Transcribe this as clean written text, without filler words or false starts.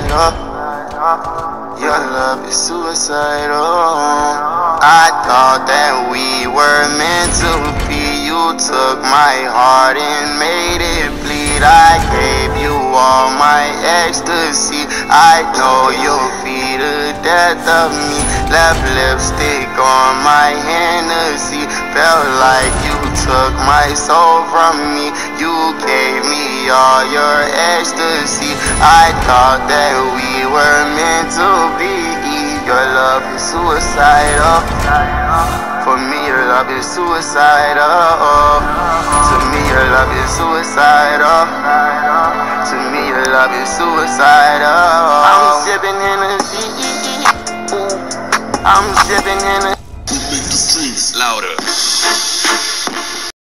Your love is suicidal. I thought that we were meant to be. You took my heart and made it bleed. I gave you all my ecstasy. I know you'll be the death of me. Left lipstick on my Hennessy. Felt like you took my soul from me. You gave me all your ecstasy. I thought that we were meant to be. Your love is suicidal. For me, your love is suicidal. To me, your love is suicidal. To me, your love is suicidal. I'm sipping Hennessy. I'm sipping Hennessy. We make the streets louder.